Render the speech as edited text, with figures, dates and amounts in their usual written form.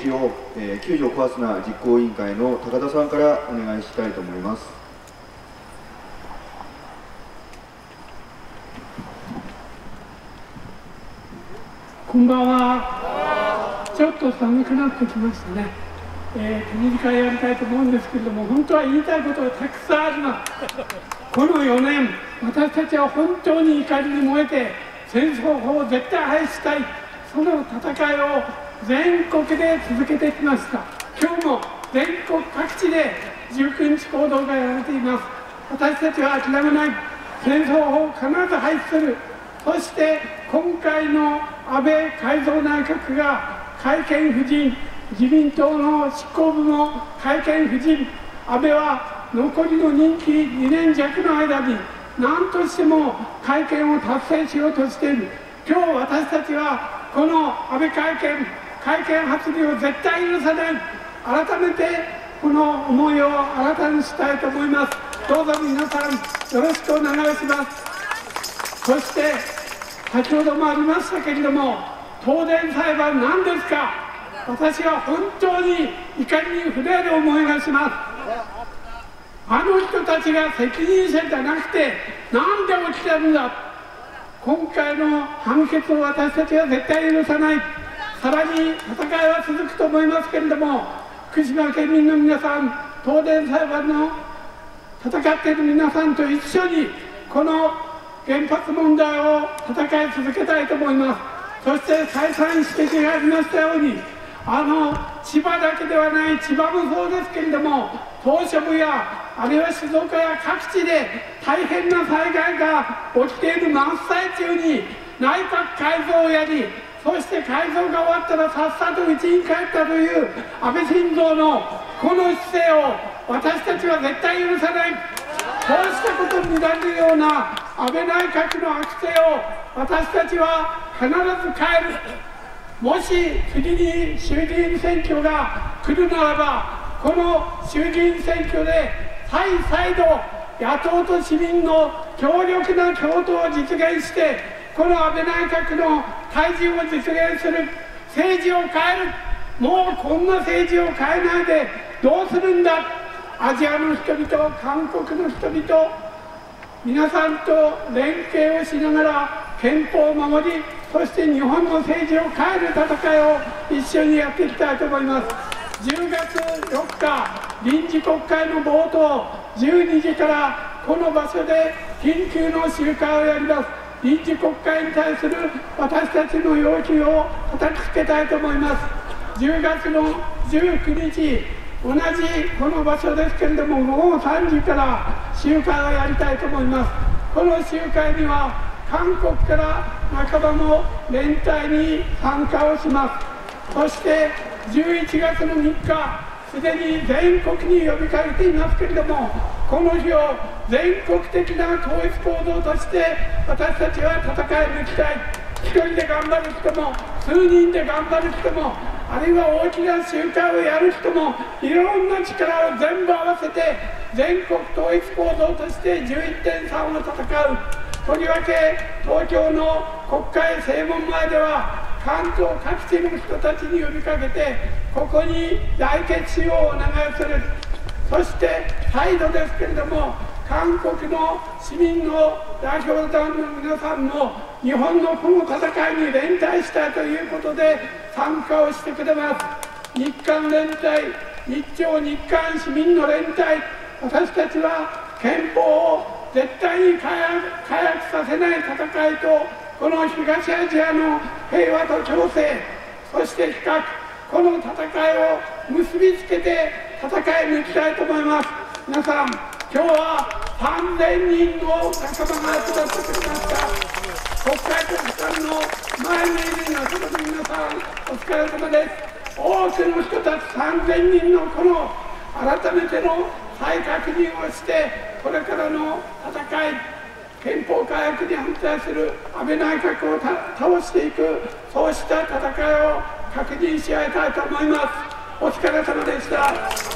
議を、9条コアスナ実行委員会の高田さんからお願いしたいと思います。 こんばんは。ちょっと寒くなってきましたね。手短にやりたいと思うんですけれども、本当は言いたいことがたくさんあります。この4年、私たちは本当に怒りに燃えて、戦争法を絶対廃止したい、その戦いを全国で続けてきました。今日も全国各地で19日行動がやられています。私たちは諦めない。戦争法を必ず廃止する。そして今回の安倍改造内閣が改憲不尽、自民党の執行部も改憲不尽、安倍は残りの任期2年弱の間に何としても改憲を達成しようとしている。今日私たちはこの安倍改憲発議を絶対許さない。改めてこの思いを新たにしたいと思います。どうぞ皆さんよろしくお願いします。そして先ほどもありましたけれども、東電裁判何ですか。私は本当に怒りに震える思いがします。あの人たちが責任者じゃなくてなんで起きてるんだ。今回の判決を私たちは絶対許さない。さらに戦いは続くと思いますけれども、福島県民の皆さん、東電裁判の戦っている皆さんと一緒にこの原発問題を戦い続けたいと思います。そして再三指摘がありましたように、千葉だけではない、千葉もそうですけれども、島しょ部やあるいは静岡や各地で大変な災害が起きている真っ最中に内閣改造をやり、そして改造が終わったらさっさと家に帰ったという安倍晋三のこの姿勢を私たちは絶対許さない。こうしたことに見られるような安倍内閣の悪性を私たちは必ず変える。もし次に衆議院選挙が来るならば、この衆議院選挙で再度野党と市民の強力な共闘を実現して、この安倍内閣の退陣を実現する。政治を変える。もうこんな政治を変えないでどうするんだ。アジアの人々、韓国の人々、皆さんと連携をしながら憲法を守り、そして日本の政治を変える戦いを一緒にやっていきたいと思います。10月4日、臨時国会の冒頭12時からこの場所で緊急の集会をやります。臨時国会に対する私たちの要求を叩きつけたいと思います。10月の19日、同じこの場所ですけれども、午後3時から集会をやりたいと思います。この集会には韓国から仲間も連帯に参加をします。そして11月の3日、すでに全国に呼びかけていますけれども、この日を全国的な統一行動として私たちは戦い抜きたい。一人で頑張る人も、数人で頑張る人も、あるいは大きな集会をやる人も、いろんな力を全部合わせて全国統一行動として 11.3 を戦う。とりわけ東京の国会正門前では関東各地の人たちに呼びかけて、ここに来決しようお願いする。そして再度ですけれども、韓国の市民の代表団の皆さんも日本のこの戦いに連帯したということで参加をしてくれます。日韓連帯、日朝日韓市民の連帯、私たちは憲法を絶対に改悪させない戦いと、この東アジアの平和と共生、そして非核、この戦いを結びつけて戦い抜きたいと思います。皆さん、今日は3000人の仲間が集まってくれました。国会特会の前にいる仲間の皆さん、お疲れ様です。多くの人たち3000人のこの改めての再確認をして、これからの戦い、憲法改悪に反対する安倍内閣を倒していく、そうした戦いを確認し合いたいと思います。お疲れ様でした。